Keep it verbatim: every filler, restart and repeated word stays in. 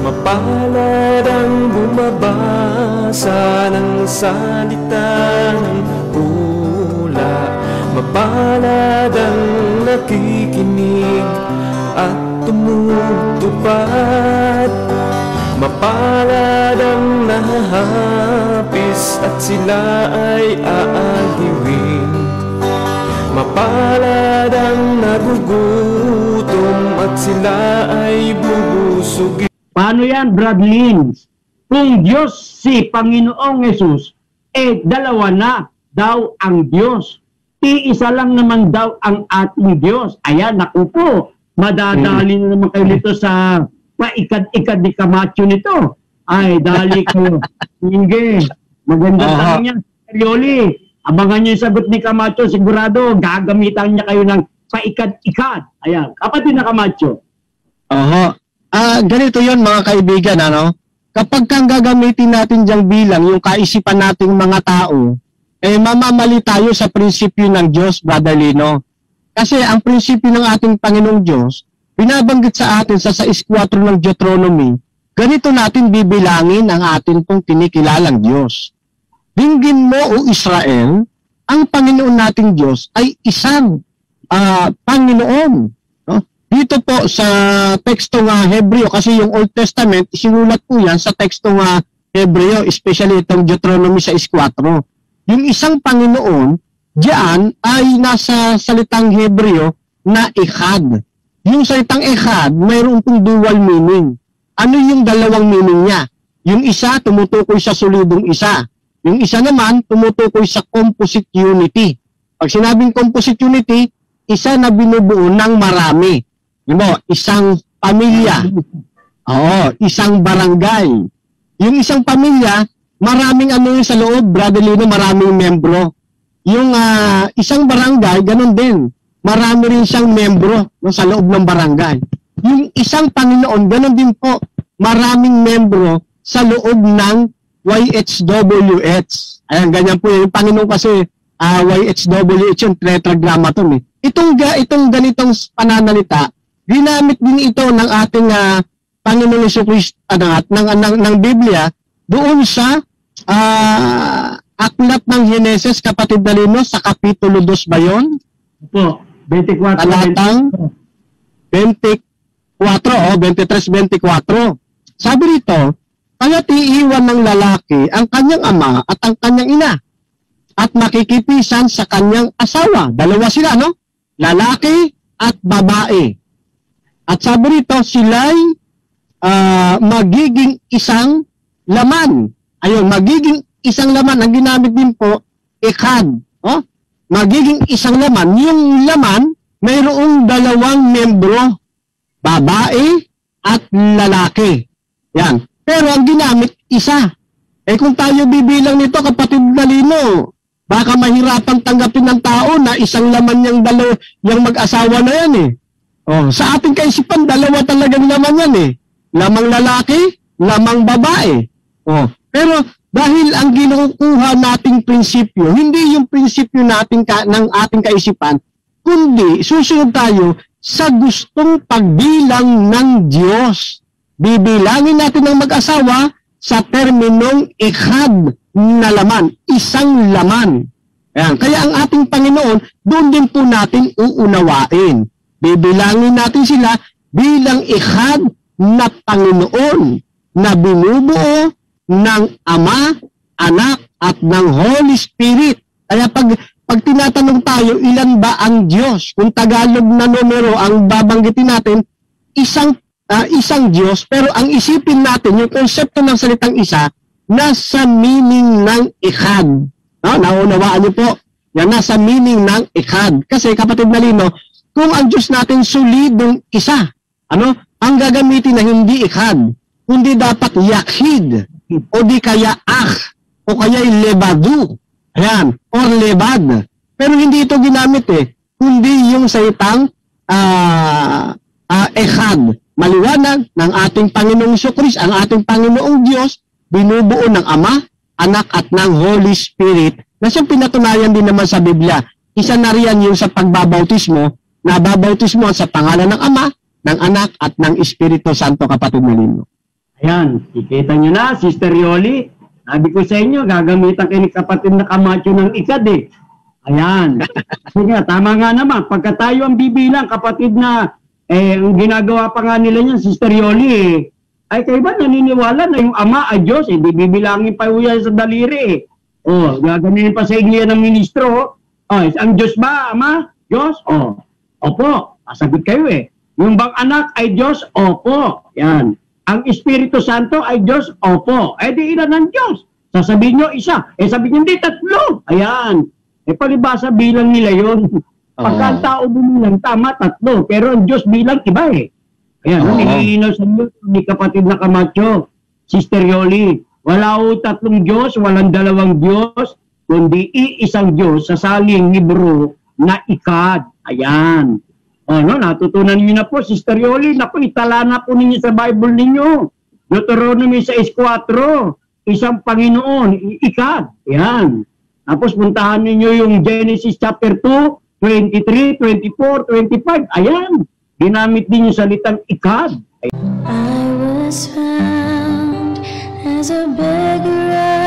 Mapalad ang bumabasa ng salita ng pula, mapalad ang nakikinig at tumutupad, mapalad ang nahahapis at sila ay aaliwin, mapalad ang nagugutom at sila ay bubusugin. Paano yan, Brad Lins? Kung Diyos si Panginoong Yesus, eh dalawa na daw ang Diyos. Iisa lang naman daw ang ating Diyos. Ayan, naku po, madadali na naman kayo nito sa paikad-ikad ni Camacho nito. Ay, dali ko. Hindi. Maganda uh-huh. Tanong yan. Yoli, abangan niyo yung sagot ni Camacho. Sigurado, gagamitan niya kayo ng paikad-ikad. Ayan, kapatid na Camacho. Aha. Uh-huh. Ah, uh, ganito 'yon mga kaibigan, ano? Kapag kang gagamitin natin diyang bilang yung kaisipan nating mga tao, eh mamamali tayo sa prinsipyo ng Diyos, Brother Lino. Kasi ang prinsipyo ng ating Panginoong Diyos, binabanggit sa atin sa sais kwatro ng Deuteronomy, ganito natin bibilangin ang atin pong kinikilalang Diyos. Dinggin mo, o Israel, ang Panginoon nating Diyos ay isang uh, Panginoon. No? Dito po sa teksto nga Hebreo, kasi yung Old Testament, sinulat po yan sa teksto nga Hebreo, especially itong Deuteronomy sais kwatro. Yung isang Panginoon, diyan ay nasa salitang Hebreo na Echad. Yung salitang Echad, mayroon pong dual meaning. Ano yung dalawang meaning niya? Yung isa, tumutukoy sa solidong isa. Yung isa naman, tumutukoy sa composite unity. Pag sinabing composite unity, isa na binubuo ng marami. Yung mo, isang pamilya. Oo, isang barangay. Yung isang pamilya, maraming ano yung sa loob, Brother Lino, maraming membro. Yung uh, isang barangay, ganun din. Marami rin siyang membro no, sa loob ng barangay. Yung isang Panginoon, ganun din po. Maraming membro sa loob ng Y H W H. Ayan, ganyan po yung Panginoon kasi uh, Y H W H yung tetragrammaton eh. Itong, itong ganitong pananalita, ginamit din ito ng ating uh, Panginoon Jesucristo uh, ng, ng, ng Biblia doon sa uh, aklat ng Heneses, kapatid na Lino, sa kapitulo two ba yun? Opo, twenty-four. Talatang twenty-four, oh, twenty-three twenty-four. Sabi rito, kaya't iiwan ng lalaki ang kanyang ama at ang kanyang ina at makikipisan sa kanyang asawa. Dalawa sila, no? Lalaki at babae. At sabi rito, sila'y uh, magiging isang laman. Ayun, magiging isang laman. Ang ginamit din po, Echad. Oh? Magiging isang laman. Yung laman, mayroong dalawang membro, babae at lalaki. Yan. Pero ang ginamit, isa. Eh kung tayo bibilang nito, kapatid na Lino, baka mahirapang tanggapin ng tao na isang laman yung, dalaw, yung mag-asawa na yan eh. Oh, sa ating kaisipan, dalawa talagang laman yan eh. Lamang lalaki, lamang babae. Oh, pero dahil ang ginukuha nating prinsipyo, hindi yung prinsipyo nating ka, ng ating kaisipan, kundi susunod tayo sa gustong pagbilang ng Diyos. Bibilangin natin ang mag-asawa sa terminong Echad na laman, isang laman. Ayan. Kaya ang ating Panginoon, doon din po natin uunawain. Bibilangin natin sila bilang Echad na Panginoon na binubuo ng Ama, Anak, at ng Holy Spirit. Kaya pag, pag tinatanong tayo, ilan ba ang Diyos? Kung Tagalog na numero ang babanggitin natin, isang, uh, isang Diyos, pero ang isipin natin, yung konsepto ng salitang isa, nasa meaning ng Echad. No? Naunawaan niyo po, yan, nasa meaning ng Echad. Kasi kapatid na Lino, kung ang Diyos natin solidong isa, ano, ang gagamitin na hindi Echad, hindi dapat Yachid, o di kaya Ach, o kaya Lebadu, ayan, or Lebad. Pero hindi ito ginamit eh, kundi yung salitang uh, uh, Echad. Maliwanag ng ating Panginoong Jesucristo, ang ating Panginoong Diyos, binubuo ng Ama, Anak, at ng Holy Spirit, na siyang pinatunayan din naman sa Biblia. Isa na riyan yung sa pagbabautismo, nababautismo sa pangalan ng Ama, ng Anak, at ng Espiritu Santo, kapatid na Lino. Ayan, kikita nyo na, Sister Yoli. Sabi ko sa inyo, gagamitan kayo ni kapatid na Camacho ng ikad eh. Ayan. Kasi nga, tama nga naman, pagka tayo ang bibilang, kapatid na, eh, ang ginagawa pa nga nila niyan, Sister Yoli eh, ay kayo ba naniniwala na yung Ama ay Diyos, eh, di bibilangin pa yan sa daliri eh. Oh, gagamitin pa sa inyo ng ministro, oh, ang Diyos ba, Ama? Diyos? Oh, opo, sasagot kayo eh. Yung bang anak ay Diyos? Opo. Yan. Ang Espiritu Santo ay Diyos? Opo. Eh di ilan ang Diyos? Sasabihin nyo isa. Eh sabihin nyo, hindi, tatlo. Ayan. Eh palibasa bilang nila yun. Pagka ang tao bumilang, tama, tatlo. Pero ang Diyos bilang iba eh. Ayan. Oh. Nililinaw sa inyo ni kapatid na Camacho, Sister Yoli. Wala ho tatlong Diyos, walang dalawang Diyos, kundi iisang Diyos sa saling Hebro na ikad. Ayan. O, no, natutunan niyo na po, Sister Yoli. Naku, itala na po ninyo sa Bible ninyo. Deuteronomy six four, isang Panginoon, ikad. Yan. Tapos puntahan ninyo yung Genesis chapter two, twenty-three, twenty-four, twenty-five. Ayan. Ginamit din yung salitang ikad. I was found as a beggar